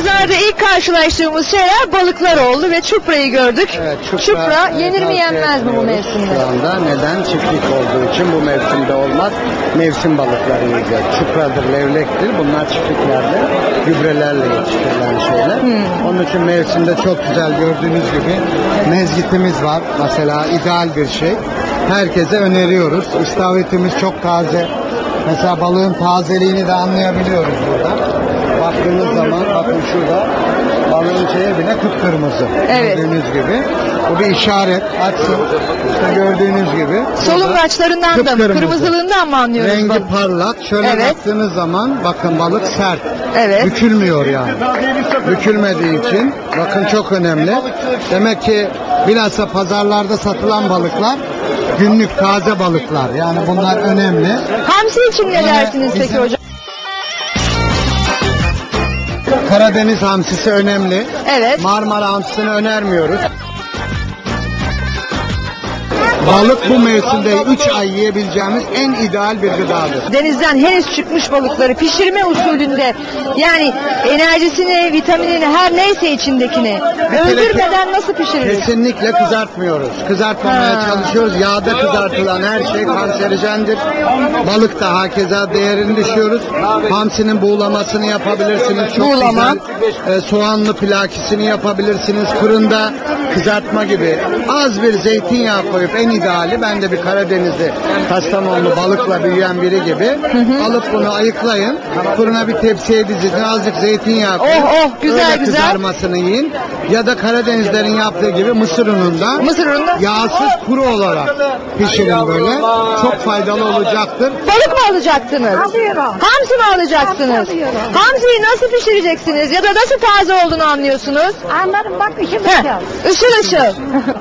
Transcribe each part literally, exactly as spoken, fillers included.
pazarda ilk karşılaştığımız şeyler balıklar oldu ve çuprayı gördük. Evet, çupra, çupra yenir e, mi yenmez mi bu mevsimde? Şu anda neden? Çiftlik olduğu için bu mevsimde olmaz. Mevsim balıkları yiyeceğiz. Çupradır, levrektir. Bunlar çiftliklerde gübrelerle yetiştirilen şeyler. Hmm. Onun için mevsimde çok güzel, gördüğünüz gibi mezgitimiz var. Mesela ideal bir şey. Herkese öneriyoruz. İstavritimiz çok taze. Mesela balığın tazeliğini de anlayabiliyoruz burada. Baktığınız zaman bakın şurada balığın şeyi bile kıpkırmızı. Evet. Gördüğünüz gibi. Bu bir işaret. Açsın. İşte gördüğünüz gibi. Solungaçlarından da mı? Kırmızılığından mı anlıyoruz? Rengi balık? parlak. Şöyle evet. baktığınız zaman bakın balık sert. Evet. Bükülmüyor yani. Bükülmediği için bakın çok önemli. Demek ki bilhassa pazarlarda satılan balıklar günlük taze balıklar. Yani bunlar önemli. Hamsi için ne dersiniz peki bizim... hocam? Karadeniz hamsisi önemli. Evet. Marmara hamsisini önermiyoruz. Balık bu mevsimde üç ay yiyebileceğimiz en ideal bir gıdadır. Denizden henüz çıkmış balıkları pişirme usulünde, yani enerjisini, vitaminini, her neyse içindekini öldürmeden nasıl pişiririz? Kesinlikle kızartmıyoruz. Kızartmamaya ha. çalışıyoruz. Yağda kızartılan her şey kanserojendir. Balık da hakeza değerini düşüyoruz. Hamsinin buğulamasını yapabilirsiniz. Çok Buğulama. güzel. E, soğanlı plakisini yapabilirsiniz. Fırında kızartma gibi. Az bir zeytinyağı koyup en ideali, ben de bir Karadenizli Kastamonlu balıkla büyüyen biri gibi, hı hı. alıp bunu ayıklayın, fırına bir tepsiye dizin, azıcık zeytinyağı koyun, oh, oh, güzel, öyle güzel. kızarmasını yiyin. Ya da Karadenizlerin yaptığı gibi mısır ununda, mısır ununda yağsız kuru olarak pişirin böyle. Çok faydalı olacaktır. Balık mı alacaksınız? Alıyorum. Hamsi mi alacaksınız? Hamsiyi nasıl pişireceksiniz ya da nasıl taze olduğunu anlıyorsunuz? Anlarım, bak ışıl ışıl. Işıl ışıl.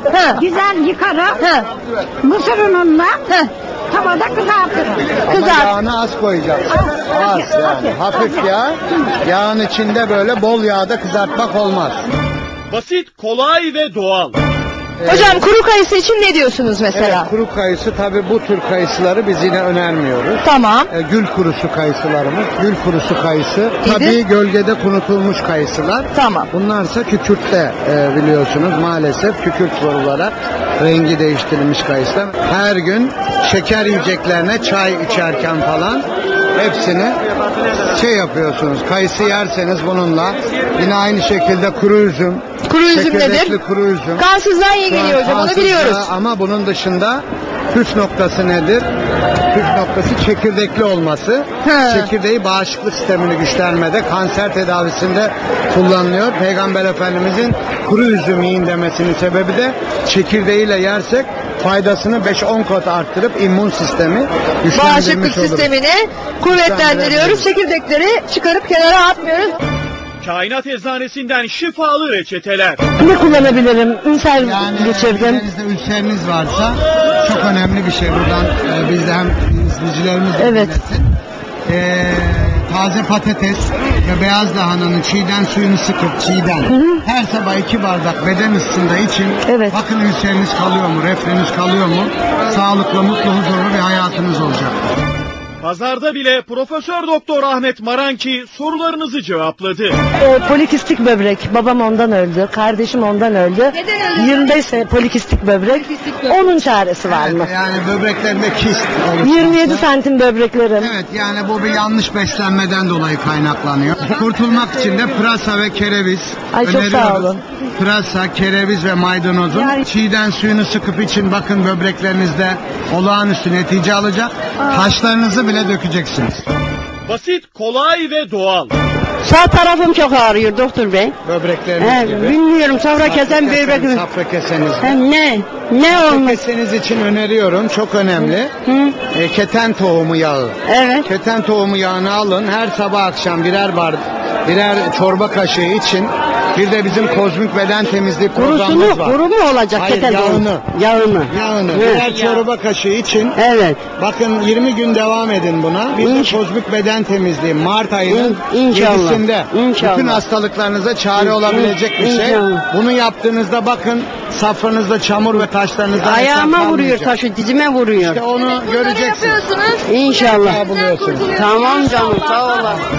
Güzel yıkarım. He. Mısır ununla tavada kızartırım. Ama yağını az koyacaksın. Az, az yani. Hafif yağ. Yağın içinde böyle bol yağda kızartmak olmaz. Basit, kolay ve doğal. Hocam kuru kayısı için ne diyorsunuz mesela? Evet, kuru kayısı, tabi bu tür kayısıları biz yine önermiyoruz. Tamam. E, gül kurusu kayısılarımız. Gül kurusu kayısı. Tabi gölgede kurutulmuş kayısılar. Tamam. Bunlarsa kükürtte e, biliyorsunuz maalesef kükürt vurularak rengi değiştirilmiş kayısılar. Her gün şeker yiyeceklerine çay içerken falan hepsini şey yapıyorsunuz. Kayısı yerseniz bununla, yine aynı şekilde kuru üzüm. Kuru üzüm nedir? Kuru üzüm. Kansızlığa iyi geliyor hocam, onu biliyoruz. Ama bunun dışında püf noktası nedir? Püf noktası çekirdekli olması. He. Çekirdeği bağışıklık sistemini güçlenmede, kanser tedavisinde kullanılıyor. Peygamber Efendimizin kuru üzüm yiyin demesinin sebebi de çekirdeğiyle yersek faydasını beş on kat arttırıp immün sistemi güçlendirmiş bağışıklık olur. sistemini kuvvetlendiriyoruz. Çekirdekleri çıkarıp kenara atmıyoruz. Kainat Eczanesi'nden şifalı reçeteler. Ne kullanabilirim? Ülser yani geçirdim. Elinizde ülseriniz varsa çok önemli bir şey. Buradan e, biz de hem izleyicilerimiz de evet. E, taze patates ve beyaz lahananın çiğden suyunu sıkıp çiğden hı hı. her sabah iki bardak beden ısısında için. Evet. Bakın ülseriniz kalıyor mu? Reflünüz kalıyor mu? Sağlıklı, mutlu, huzurlu bir hayatınız olacak. Pazarda bile Profesör Doktor Ahmet Maranki sorularınızı cevapladı. E, polikistik böbrek. Babam ondan öldü. Kardeşim ondan öldü. Neden öldü? yirmi beş sene polikistik böbrek. Polikistik böbrek. Onun çaresi var evet, mı? Yani böbreklerinde kist oluşması. yirmi yedi santim böbreklerim. Evet, yani bu bir yanlış beslenmeden dolayı kaynaklanıyor. Kurtulmak için de pırasa ve kereviz Ay, çok öneriyoruz. sağ olun. Pırasa, kereviz ve maydanozun Yani... çiğden suyunu sıkıp için, bakın böbreklerinizde olağanüstü netice alacak. Aa. Taşlarınızı bile dökeceksiniz. Basit, kolay ve doğal. Sağ tarafım çok ağrıyor doktor bey. Böbrekleriniz He, gibi. Bilmiyorum, safra kesen böbrekim. Safra keseniz. He, ne? Ne olmuş? Keseniz için öneriyorum, çok önemli. Hı. E, keten tohumu yağı. Evet. Keten tohumu yağını alın, her sabah akşam birer bar, birer çorba kaşığı için. Bir de bizim kozmik beden temizliği programımız Kurusunu, var. kuru mu olacak? Hayır, keten yağını. Yağını. Yağını. Evet. Birer çorba kaşığı için. Evet. Bakın yirmi gün devam edin buna. Bir İnş... de kozmik beden temizliği Mart ayının İn, inşallah. yedisinde. İnşallah. Bütün hastalıklarınıza çare İn, olabilecek bir şey. inşallah. Bunu yaptığınızda bakın safranızda çamur ve taşlarınızdan ayağıma vuruyor taşı, dizime vuruyor. İşte onu Bunları göreceksiniz. yapıyorsunuz. İnşallah. Buluyorsunuz. Tamam canım, sağ olun.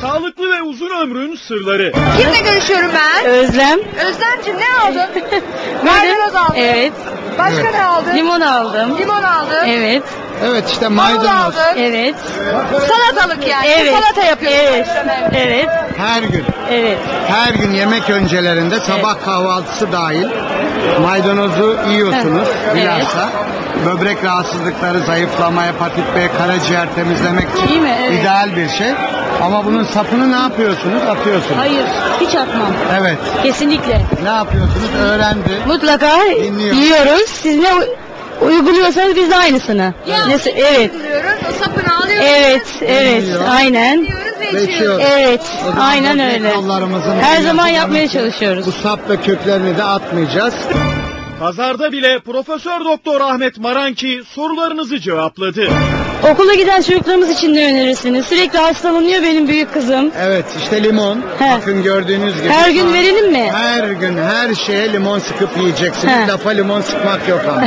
Sağlıklı ve uzun ömrün sırları. Kimle görüşüyorum ben? Özlem. Özlemciğim ne aldın? Maydanoz aldın. Evet. Başka Evet. ne aldın? Limon aldım. Limon aldın. Evet. Evet işte Marul maydanoz. aldın. Evet. Salatalık yani. Evet. Salata yapıyorsun. Evet. Evet. Her gün. Evet. Her gün yemek öncelerinde sabah kahvaltısı dahil maydanozu yiyorsunuz Evet. bilhassa. Böbrek rahatsızlıkları, zayıflama, hepatit B, karaciğer temizlemek için İyi mi? Evet. ideal bir şey. Ama bunun sapını ne yapıyorsunuz? Atıyorsunuz. Hayır. Hiç atmam. Evet. Kesinlikle. Ne yapıyorsunuz? Öğrendi. Mutlaka Dinliyor. yiyoruz. Siz ne u- uyguluyorsanız biz de aynısını. Nesi- evet. Uyguluyoruz. O sapını alıyoruz. Evet. Evet. Dinliyor. Aynen. Yiyoruz ve Ve içiyoruz. içiyoruz. Evet. O zaman Aynen böbrek öyle. yollarımızın Her zaman temizlenmesi yapmaya için çalışıyoruz. Bu sap ve köklerini de atmayacağız. Pazarda bile Profesör Doktor Ahmet Maranki sorularınızı cevapladı. Okula giden çocuklarımız için ne önerirsiniz? Sürekli hastalanıyor benim büyük kızım. Evet işte limon. He. Bakın gördüğünüz gibi. Her şu gün an verelim mi? Her gün her şeye limon sıkıp yiyeceksiniz. He. Lafa limon sıkmak yok ama.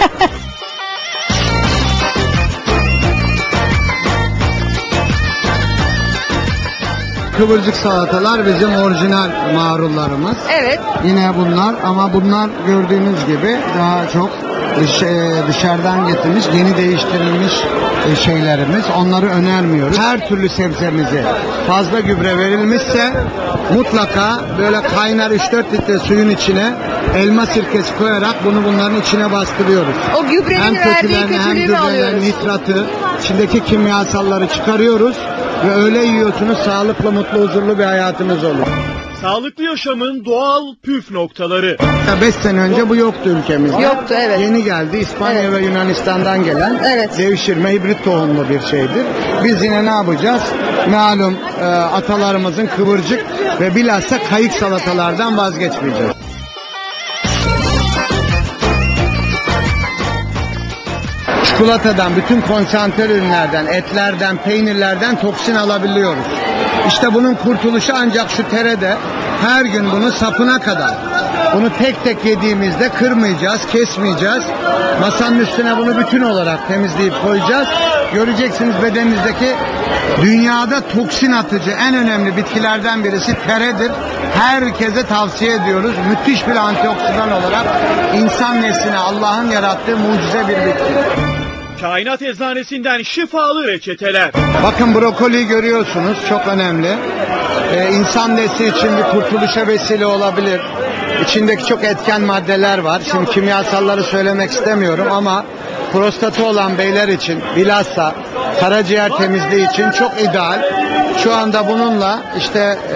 Kıvırcık salatalar bizim orijinal marullarımız. Evet. Yine bunlar ama bunlar gördüğünüz gibi daha çok dış- e, dışarıdan getirilmiş, yeni değiştirilmiş e, şeylerimiz. Onları önermiyoruz. Her türlü sebzemizi fazla gübre verilmişse mutlaka böyle kaynar üç dört litre suyun içine elma sirkesi koyarak bunu bunların içine bastırıyoruz. O gübrenin Hem verdiği kötülerini hem kötülüğü mü gübrelerini, alıyoruz? nitratı, içindeki kimyasalları çıkarıyoruz ve öyle yiyorsunuz sağlıklı, mutlu, huzurlu bir hayatınız olur. Sağlıklı yaşamın doğal püf noktaları. beş sene önce bu yoktu ülkemizde. Yoktu, evet. Yeni geldi. İspanya Evet. ve Yunanistan'dan gelen Evet. devşirme hibrit tohumlu bir şeydir. Biz yine ne yapacağız? Malum e, atalarımızın kıvırcık ve bilhassa kayık salatalardan vazgeçmeyeceğiz. Çikolatadan, bütün konsantre ürünlerden, etlerden, peynirlerden toksin alabiliyoruz. İşte bunun kurtuluşu ancak şu terede her gün bunu sapına kadar. Bunu tek tek yediğimizde kırmayacağız, kesmeyeceğiz. Masanın üstüne bunu bütün olarak temizleyip koyacağız. Göreceksiniz bedeninizdeki dünyada toksin atıcı en önemli bitkilerden birisi teredir. Herkese tavsiye ediyoruz. Müthiş bir antioksidan olarak insan nesline Allah'ın yarattığı mucize bir bitki. Kainat eczanesinden şifalı reçeteler. Bakın brokoli görüyorsunuz, çok önemli. Ee, insan nesli için bir kurtuluşa vesile olabilir. İçindeki çok etken maddeler var. Şimdi kimyasalları söylemek istemiyorum ama prostatı olan beyler için bilhassa karaciğer temizliği için çok ideal. Şu anda bununla işte e,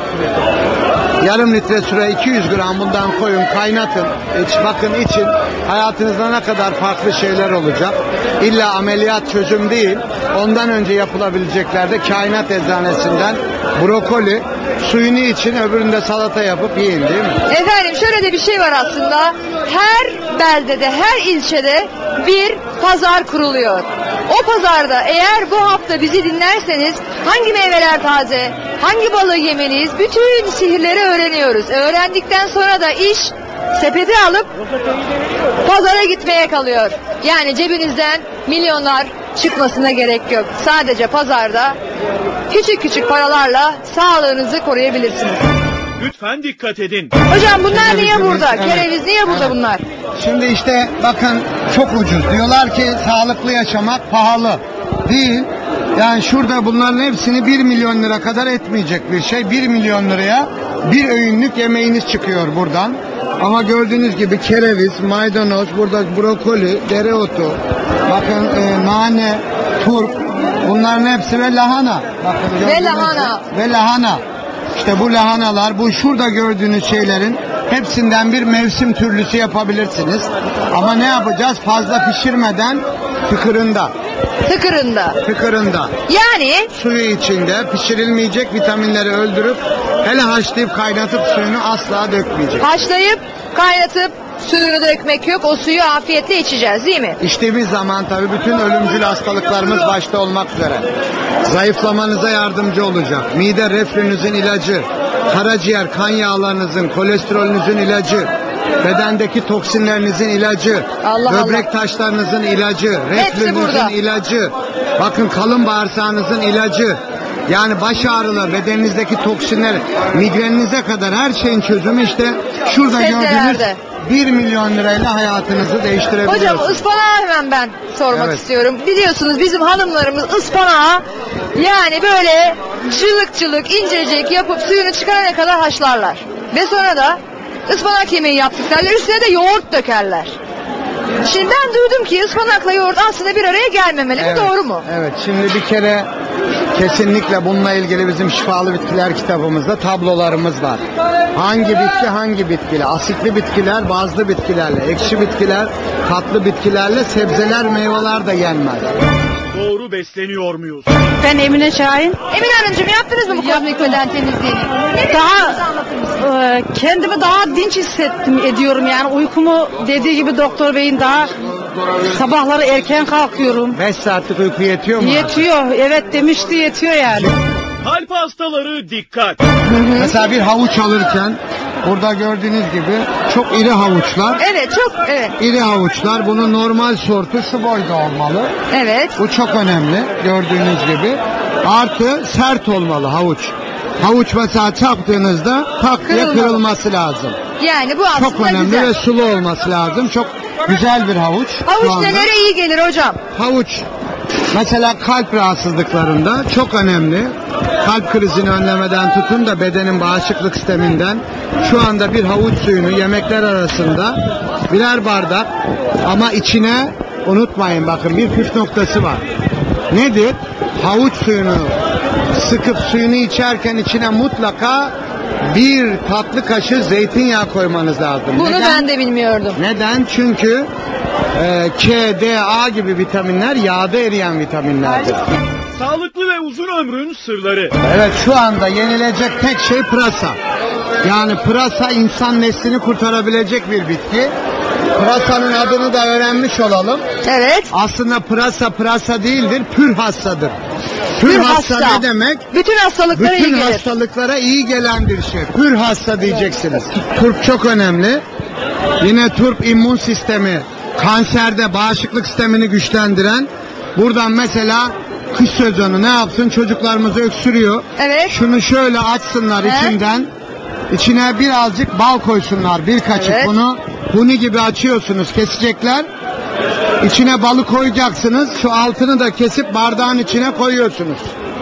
yarım litre süre iki yüz gram bundan koyun, kaynatın. İç, bakın için hayatınızda ne kadar farklı şeyler olacak. İlla ameliyat çözüm değil. Ondan önce yapılabilecekler de kainat eczanesinden brokoli suyunu için, öbüründe salata yapıp yiyin, değil mi? Efendim şöyle de bir şey var aslında. Her beldede, her ilçede bir pazar kuruluyor. O pazarda eğer bu hafta bizi dinlerseniz hangi meyveler taze, hangi balığı yemeliyiz, bütün sihirleri öğreniyoruz. Öğrendikten sonra da iş sepeti alıp pazara gitmeye kalıyor. Yani cebinizden milyonlar çıkmasına gerek yok. Sadece pazarda küçük küçük paralarla sağlığınızı koruyabilirsiniz. Lütfen dikkat edin. Hocam bunlar niye Kerevizimiz, burada? evet. Kereviz niye burada Evet. bunlar? Şimdi işte bakın çok ucuz. Diyorlar ki sağlıklı yaşamak pahalı. Değil. Yani şurada bunların hepsini bir milyon lira kadar etmeyecek bir şey. bir milyon liraya bir öğünlük yemeğiniz çıkıyor buradan. Ama gördüğünüz gibi kereviz, maydanoz, burada brokoli, dereotu, bakın e, nane, turp, bunların hepsi ve lahana. Bakın, gördüğünüz lahana. gibi. Ve lahana. İşte bu lahanalar, bu şurada gördüğünüz şeylerin hepsinden bir mevsim türlüsü yapabilirsiniz. Ama ne yapacağız? Fazla pişirmeden tıkırında. Tıkırında. Tıkırında. Yani Suyu içinde pişirilmeyecek, vitaminleri öldürüp hele haşlayıp kaynatıp suyunu asla dökmeyecek. haşlayıp kaynatıp suyunu dökmek yok. O suyu afiyetle içeceğiz değil mi? İçtiğimiz zaman tabii bütün ölümcül hastalıklarımız başta olmak üzere zayıflamanıza yardımcı olacak. Mide reflünüzün ilacı, karaciğer, kan yağlarınızın, kolesterolünüzün ilacı, bedendeki toksinlerinizin ilacı, Allah böbrek Allah. taşlarınızın ilacı, Hepsi burada. reflünüzün ilacı, bakın kalın bağırsağınızın ilacı. Yani baş ağrıları, bedeninizdeki toksinler, migreninize kadar her şeyin çözümü işte şurada gördüğünüz Sebzelerde. bir milyon lirayla hayatınızı değiştirebiliyorsunuz. Hocam ıspanağı hemen ben sormak Evet. istiyorum. Biliyorsunuz bizim hanımlarımız ıspanağı yani böyle cılık cılık incecik yapıp suyunu çıkarana kadar haşlarlar. Ve sonra da ıspanak yemeği yaptık derler. Üstüne de yoğurt dökerler. Şimdi ben duydum ki ıspanakla yoğurt aslında bir araya gelmemeli. Evet, Bu doğru mu? Evet. Şimdi bir kere kesinlikle bununla ilgili bizim Şifalı Bitkiler kitabımızda tablolarımız var. Hangi bitki hangi bitkiyle? Asitli bitkiler, bazlı bitkilerle, ekşi bitkiler, tatlı bitkilerle, sebzeler, meyveler de yenmez. Doğru besleniyor muyuz? Ben Emine Şahin. Emine Hanımcığım yaptınız mı bu kozmik beden temizliğini? Ne Daha daha anlatır mısınız? e, kendimi daha dinç hissettim ediyorum yani uykumu dediği gibi doktor beyin daha sabahları erken kalkıyorum. beş saatlik uyku yetiyor mu? Yetiyor, evet demişti, yetiyor yani. Kalp hastaları dikkat! Mesela bir havuç alırken burada gördüğünüz gibi çok iri havuçlar. Evet çok evet. İri havuçlar. Bunun normal sortu şu boyda olmalı. Evet. Bu çok önemli gördüğünüz gibi. Artı sert olmalı havuç. Havuç mesela çarptığınızda tak diye Kırılmalı. kırılması lazım. Yani bu aslında Çok önemli güzel. ve sulu olması lazım. Çok güzel bir havuç. şu Havuç anda. nelere iyi gelir hocam? Havuç mesela kalp rahatsızlıklarında çok önemli. Kalp krizini önlemeden tutun da bedenin bağışıklık sisteminden şu anda bir havuç suyunu yemekler arasında birer bardak ama içine unutmayın bakın bir püf noktası var. Nedir? Havuç suyunu sıkıp suyunu içerken içine mutlaka bir tatlı kaşığı zeytinyağı koymanız lazım. Bunu Neden? ben de bilmiyordum. Neden? Çünkü e, K, D, A gibi vitaminler yağda eriyen vitaminlerdir. Sağlıklı ve uzun ömrün sırları. Evet şu anda yenilecek tek şey pırasa. Yani pırasa insan neslini kurtarabilecek bir bitki. Pırasanın adını da öğrenmiş olalım. Evet. Aslında pırasa pırasa değildir, pür hastadır. Pür, Pür hasta, hasta. ne demek? Bütün hastalıklara iyi Bütün gelir. hastalıklara iyi gelen bir şey. Pür hasta diyeceksiniz. Turp çok önemli. Yine turp immün sistemi, kanserde bağışıklık sistemini güçlendiren. Buradan mesela kış sezonu ne yapsın? Çocuklarımız öksürüyor. Evet. Şunu şöyle açsınlar He? içinden. İçine birazcık bal koysunlar. Bir kaşık Evet. bunu. Huni gibi açıyorsunuz. Kesecekler. İçine balı koyacaksınız. Şu altını da kesip bardağın içine koyuyorsunuz.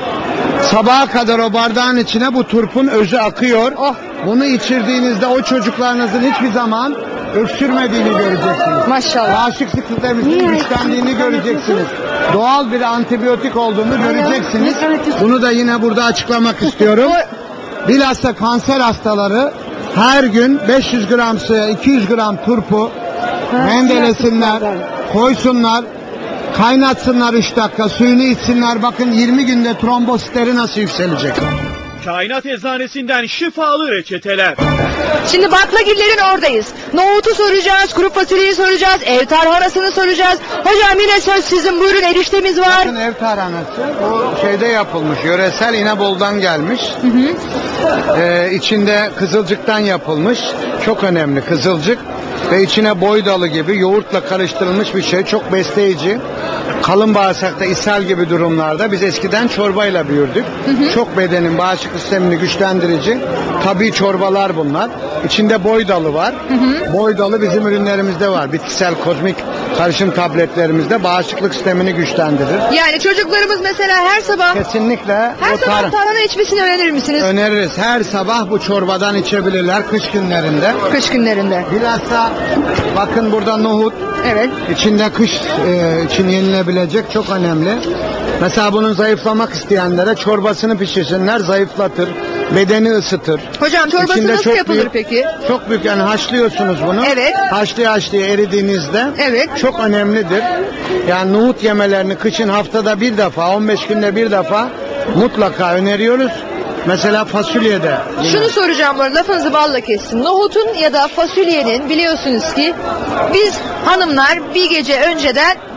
Sabaha kadar o bardağın içine bu turpun özü akıyor. Oh. Bunu içirdiğinizde o çocuklarınızın hiçbir zaman öksürmediğini göreceksiniz. Maşallah. Bağışıklık sisteminin güçlendiğini göreceksiniz. Doğal bir antibiyotik olduğunu göreceksiniz. Bunu da yine burada açıklamak istiyorum. Bilhassa kanser hastaları her gün beş yüz gram suya iki yüz gram turpu rendelesinler, koysunlar, kaynatsınlar üç dakika, suyunu içsinler. Bakın yirmi günde trombositleri nasıl yükselecek. Kainat Eczanesi'nden şifalı reçeteler. Şimdi baklagillerin oradayız. Nohutu soracağız, kuru fasulyeyi soracağız, ev tarhanasını soracağız. Hocam yine söz sizin, buyurun, eriştemiz var. Bakın ev tarhanası bu şeyde yapılmış, yöresel İnebolu'dan gelmiş. Hı hı. Ee, içinde kızılcıktan yapılmış. Çok önemli kızılcık. Ve içine boy dalı gibi yoğurtla karıştırılmış bir şey. Çok besleyici. Kalın bağırsakta ishal gibi durumlarda biz eskiden çorbayla büyürdük. Hı hı. Çok bedenin bağışıklık sistemini güçlendirici. Tabii çorbalar bunlar. İçinde boy dalı var. Hı hı. Boy dalı bizim ürünlerimizde var. Bitkisel kozmik karışım tabletlerimizde bağışıklık sistemini güçlendirir. Yani çocuklarımız mesela her sabah Kesinlikle her o sabah tar- tarhana içmesini önerir misiniz? öneririz. Her sabah bu çorbadan içebilirler kış günlerinde. Kış günlerinde. Bilhassa bakın burada nohut, Evet. içinde kış e, için yenilebilecek, çok önemli. Mesela bunun zayıflamak isteyenlere çorbasını pişirsinler, zayıflatır, bedeni ısıtır. Hocam çorbası İçinde nasıl çok yapılır büyük- peki? Çok büyük, yani haşlıyorsunuz bunu. Evet. Haşlıya haşlıya eridiğinizde Evet. çok önemlidir. Yani nohut yemelerini kışın haftada bir defa, on beş günde bir defa mutlaka öneriyoruz. Mesela fasulyede. yine. Şunu soracağım bu arada, lafınızı balla kestim. Nohutun ya da fasulyenin biliyorsunuz ki biz hanımlar bir gece önceden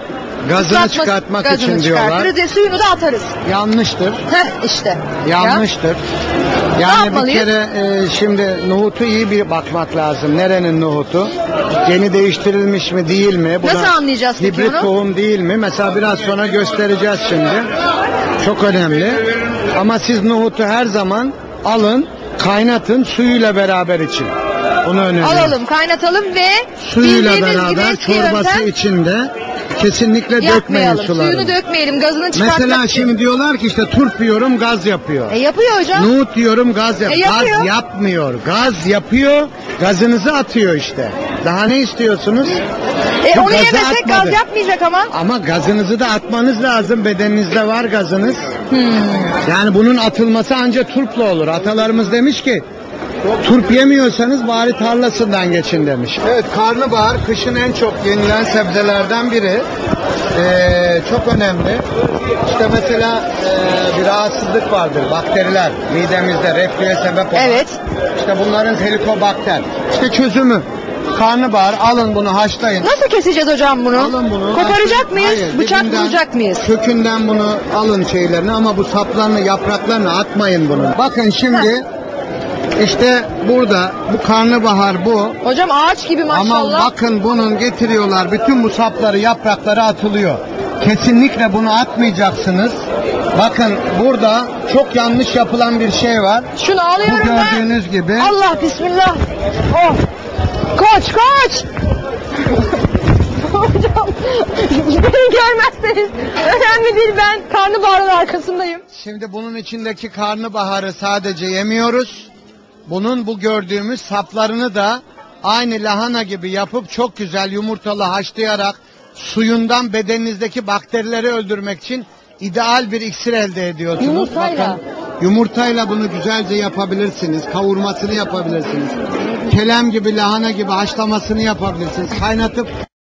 Gazını Islatma- çıkartmak gazını için diyorlar. çıkartırız ve suyunu da atarız. Yanlıştır. Heh işte. Yanlıştır. Ne Yani bir yapmalıyız? kere e, şimdi nohutu iyi bir bakmak lazım. Nerenin nohutu? Geni değiştirilmiş mi değil mi? Buna Nasıl anlayacağız peki hibrit onu? tohum değil mi? Mesela biraz sonra göstereceğiz şimdi. Çok önemli. Ama siz nohutu her zaman alın, kaynatın suyuyla beraber için. Bunu öneriyorum. Alalım, kaynatalım ve Suyuyla bildiğimiz gibi beraber eski çorbası yöntem içinde kesinlikle dökmeyin yapmayalım. sularını. Suyunu dökmeyelim, gazını çıkartmak Mesela için. şimdi diyorlar ki işte turp yiyorum gaz yapıyor. E yapıyor hocam. Nohut diyorum gaz yapıyor. E, yapıyor. Gaz yapmıyor. Gaz yapıyor. Gazınızı atıyor işte. Daha ne istiyorsunuz? E Bu onu gazı yemesek atmadı. gaz yapmayacak ama. Ama gazınızı da atmanız lazım. Bedeninizde var gazınız. Hmm. Yani bunun atılması ancak turpla olur. Atalarımız demiş ki turp yemiyorsanız bari tarlasından geçin demiş. Evet, karnabahar kışın en çok yenilen sebzelerden biri. Ee, çok önemli. İşte mesela e, bir rahatsızlık vardır. Bakteriler midemizde reflüye sebep olan. Evet. İşte bunların helikobakter. İşte çözümü. Karnabahar alın bunu haşlayın. Nasıl keseceğiz hocam bunu? Alın bunu. Koparacak haşlayın. mıyız? Hayır, Bıçak dibinden, vuracak mıyız? Kökünden bunu alın şeylerini ama bu saplarını yapraklarını atmayın bunun. Bakın şimdi işte burada bu karnabahar bu. Hocam ağaç gibi maşallah. Ama bakın bunun getiriyorlar bütün bu sapları yaprakları atılıyor. Kesinlikle bunu atmayacaksınız. Bakın burada çok yanlış yapılan bir şey var. Şunu Bu alıyorum ben. gördüğünüz gibi. Allah bismillah. Oh. Koç koç. Hocam beni görmezseniz önemli değil, ben karnabaharın arkasındayım. Şimdi bunun içindeki karnabaharı sadece yemiyoruz. Bunun bu gördüğümüz saplarını da aynı lahana gibi yapıp çok güzel yumurtalı haşlayarak suyundan bedeninizdeki bakterileri öldürmek için ideal bir iksir elde ediyorsunuz. Yumurtayla. Bakın, yumurtayla bunu güzelce yapabilirsiniz. Kavurmasını yapabilirsiniz. Kelem gibi, lahana gibi haşlamasını yapabilirsiniz. Kaynatıp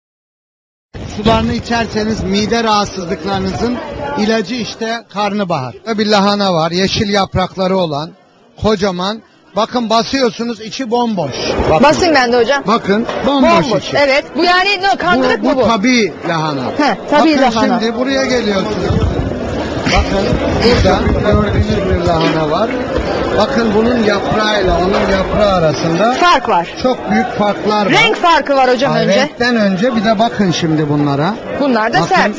sularını içerseniz mide rahatsızlıklarınızın ilacı işte karnabahar. Bir lahana var, yeşil yaprakları olan, kocaman. Bakın basıyorsunuz, içi bomboş. Bakın. Basayım ben de hocam. Bakın bomboş, Bomboş. içi. Evet. Bu yani ne, kandırık bu, mı bu bu? tabii lahana. He, tabii Bakın lahana. şimdi buraya geliyorsunuz. Bakın burada gördüğünüz bir lahana var. Bakın bunun yaprağıyla onun yaprağı arasında Fark var. çok büyük farklar var. Renk farkı var hocam Ha, önce. Renkten önce bir de bakın şimdi bunlara. Bunlar da Bakın, sert.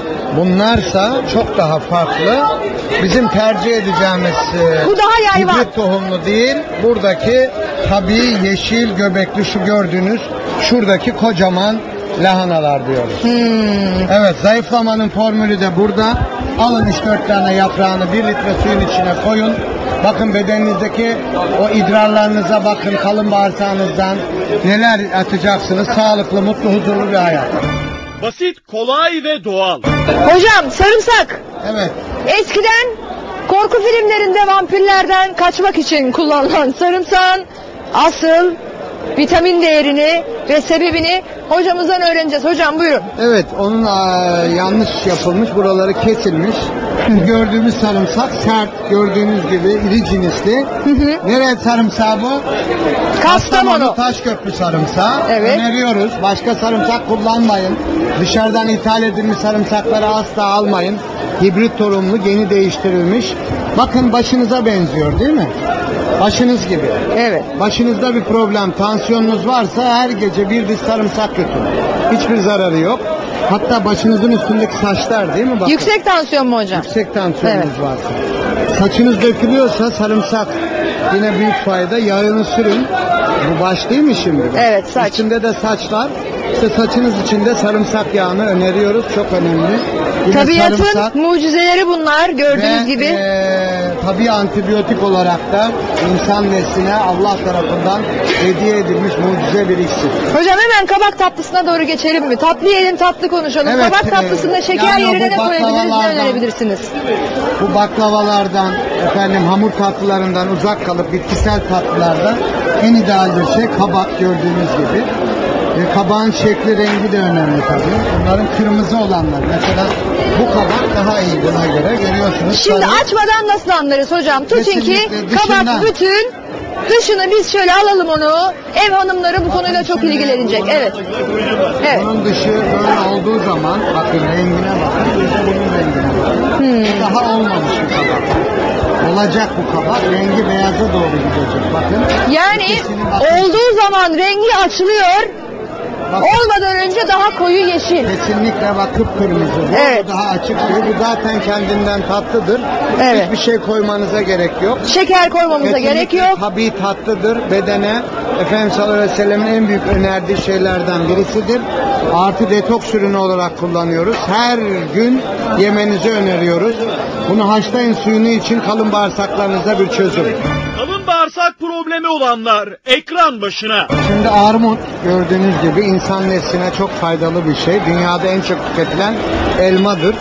bunlarsa çok daha farklı. Bizim tercih edeceğimiz e, Bu daha yayvan. hibrit tohumlu değil. Buradaki tabii yeşil göbekli şu gördüğünüz şuradaki kocaman lahanalar diyoruz. Hmm. Evet, zayıflamanın formülü de burada. Alın üç dört tane yaprağını bir litre suyun içine koyun. Bakın bedeninizdeki o idrarlarınıza bakın, kalın bağırsağınızdan neler atacaksınız. Sağlıklı, mutlu, huzurlu bir hayat. Basit, kolay ve doğal. Hocam sarımsak. Evet. Eskiden korku filmlerinde vampirlerden kaçmak için kullanılan sarımsağın asıl vitamin değerini ve sebebini hocamızdan öğreneceğiz. Hocam buyurun. Evet, onun aa, yanlış yapılmış, buraları kesilmiş. Bu gördüğümüz sarımsak sert, gördüğünüz gibi iri cinsli. Nereye sarımsağı bu? Kastamonu. Taşköprü sarımsağı. Evet. Öneriyoruz. Başka sarımsak kullanmayın. Dışarıdan ithal edilmiş sarımsakları asla almayın. Hibrit tohumlu, geni değiştirilmiş. Bakın başınıza benziyor değil mi? Başınız gibi. Evet. Başınızda bir problem, tansiyonunuz varsa her gece bir diş sarımsak götürün. Hiçbir zararı yok. Hatta başınızın üstündeki saçlar değil mi? Bakın. Yüksek tansiyon mu hocam? Yüksek tansiyonunuz Evet. varsa. Saçınız dökülüyorsa sarımsak yine büyük fayda. Yağını sürün. Bu baş değil mi şimdi? Evet, saç. İçinde de saçlar. İşte saçınız içinde sarımsak yağını öneriyoruz. Çok önemli. Yine Tabiatın sarımsak mucizeleri bunlar gördüğünüz ve, gibi. eee, tabii antibiyotik olarak da insan nesline Allah tarafından hediye edilmiş mucize bir iksir. Hocam hemen kabak tatlısına doğru geçelim mi? Tatlı yiyelim, tatlı konuşalım. Evet, kabak e, tatlısında şeker yani yerine bu ne koyabiliriz, ne baklavalardan- önerebilirsiniz? Bu baklavalardan, efendim hamur tatlılarından uzak kalıp bitkisel tatlılardan en ideal bir şey kabak gördüğünüz gibi. E, kabağın şekli, rengi de önemli tabii. Bunların kırmızı olanlar. Mesela bu kabak daha iyi buna göre. Görüyorsunuz. Şimdi sarı. açmadan nasıl anlarız hocam? Tutun ki Kesinlikle kabak dışından. bütün Dışını biz şöyle alalım onu. Ev hanımları bu konuyla çok ilgilenecek. Evet. Evet. Bunun dışı böyle olduğu zaman bakın rengine bakın. Bunun rengine bakın. Hmm. Daha olmamış bir kabak. Olacak bu kabak. Rengi beyaza doğru gidecek. Bakın. Yani Ötekisini bakın. olduğu zaman rengi açılıyor. Bak, Olmadan önce daha koyu yeşil. kesinlikle bak kıpkırmızı. Bu Evet. daha açık suyu. Bu zaten kendinden tatlıdır. Evet. Hiçbir şey koymanıza gerek yok. Şeker koymamıza Kesinlikle gerek yok. tabii tatlıdır. Bedene Efendimiz sallallahu aleyhi ve sellem'in en büyük önerdiği şeylerden birisidir. Artı detoks ürünü olarak kullanıyoruz. Her gün yemenizi öneriyoruz. Bunu haşlayın, suyunu için kalın bağırsaklarınıza bir çözüm. Kalın bağırsak problemi olanlar ekran başına. Şimdi armut gördüğünüz gibi insan nesline çok faydalı bir şey. Dünyada en çok tüketilen elmadır.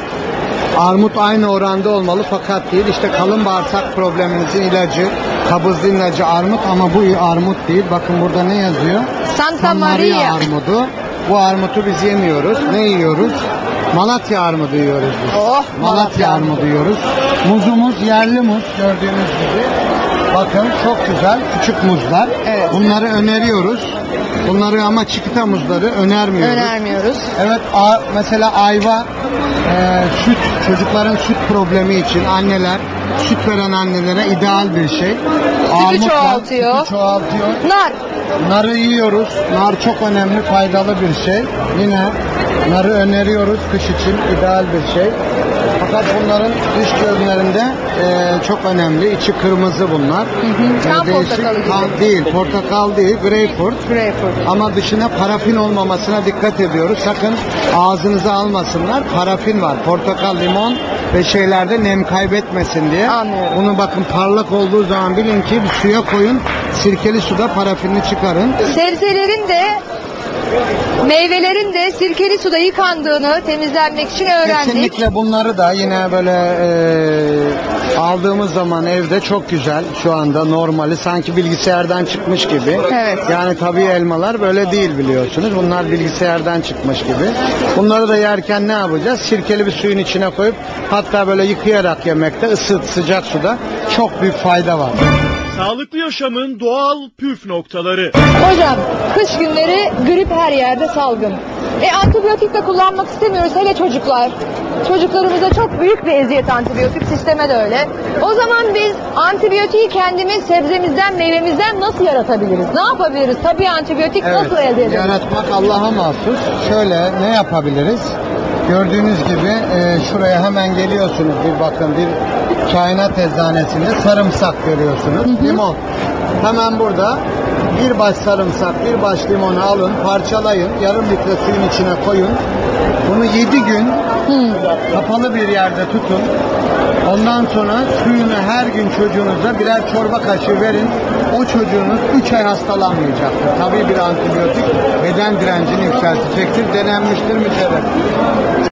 Armut aynı oranda olmalı fakat değil. İşte kalın bağırsak probleminizin ilacı, kabızlığın ilacı armut ama bu armut değil. Bakın burada ne yazıyor? Santa Maria. armudu. Bu armutu biz yemiyoruz. Ne yiyoruz? Malatya armudu yiyoruz biz. Oh, Malatya, Malatya armudu yiyoruz. Muzumuz yerli muz gördüğünüz gibi. Bakın çok güzel küçük muzlar. Evet. Bunları öneriyoruz. Bunları ama çikita muzları önermiyoruz. Önermiyoruz. Evet, a, mesela ayva, e, süt, çocukların süt problemi için anneler, süt veren annelere ideal bir şey. Armutla çoğaltıyor. Sütü çoğaltıyor. Nar. Narı yiyoruz. Nar çok önemli, faydalı bir şey. Yine narı öneriyoruz kış için ideal bir şey. Fakat bunların dış görünümlerinde e, çok önemli. İçi kırmızı bunlar. hı. Kan E, değişik- portakalı gibi. kan değil, portakal değil, greyfurt. Greyfurt. Ama dışına parafin olmamasına dikkat ediyoruz. Sakın ağzınıza almasınlar. Parafin var. Portakal, limon ve şeylerde nem kaybetmesin diye. Anlıyorum. Bunu bakın parlak olduğu zaman bilin ki bir suya koyun. Sirkeli suda parafinini çıkarın. Sebzelerin de meyvelerin de sirkeli suda yıkandığını temizlenmek için öğrendik. Kesinlikle bunları da yine böyle e, aldığımız zaman evde çok güzel şu anda normali sanki bilgisayardan çıkmış gibi. Evet. Yani tabii elmalar böyle değil biliyorsunuz. Bunlar bilgisayardan çıkmış gibi. Bunları da yerken ne yapacağız? Sirkeli bir suyun içine koyup hatta böyle yıkayarak yemekte ısıt sıcak suda çok büyük fayda var. Sağlıklı yaşamın doğal püf noktaları. Hocam kış günleri grip her yerde salgın. E antibiyotik de kullanmak istemiyoruz hele çocuklar. Çocuklarımıza çok büyük bir eziyet antibiyotik, sisteme de öyle. O zaman biz antibiyotiği kendimiz sebzemizden, meyvemizden nasıl yaratabiliriz? Ne yapabiliriz? Tabii antibiyotik nasıl elde ederiz? Yaratmak Allah'a mahsus. Şöyle ne yapabiliriz? Gördüğünüz gibi e, şuraya hemen geliyorsunuz bir bakın bir kainat eczanesinde sarımsak görüyorsunuz. Limon. Hemen burada bir baş sarımsak, bir baş limonu alın, parçalayın, yarım litre suyun içine koyun. Bunu yedi gün kapalı bir yerde tutun. Ondan sonra suyunu her gün çocuğunuza birer çorba kaşığı verin. O çocuğunuz üç ay hastalanmayacaktır. Tabii bir antibiyotik beden direncini yükseltecektir. Denenmiştir, mücerrep.